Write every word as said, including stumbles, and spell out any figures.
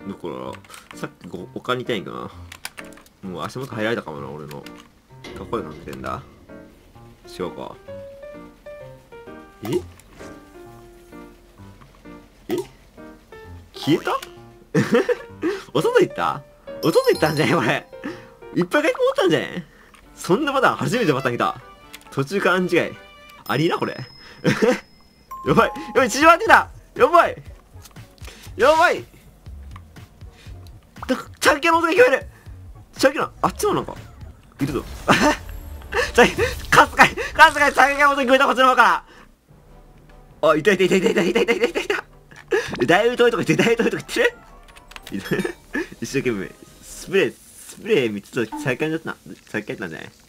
だから、さっきこ他にいたいんかな。もう足元入られたかもな、俺の。どこでかけてんだしようか。ええ消えたお外行ったお外行ったんじゃねこれ。いっぱい書き込まったんじゃねそんなパターン初めてパターン来た。途中から勘違い。ありえなこれ。やばいやばい縮まってたやばいやばいだチャンキャの音が聞こえるチャンキャの、あっちもなんか、いるぞ。チャンキャ、かすかに、かすかにチャンキャの音聞こえたこっちの方から。あ、いたいたいたいたいたいたいたいたいたいた。だいぶ遠いとか言って、だいぶ遠いとか言ってる一生懸命、スプレー、スプレーみっつと最下位だったな、最下位だったんじゃない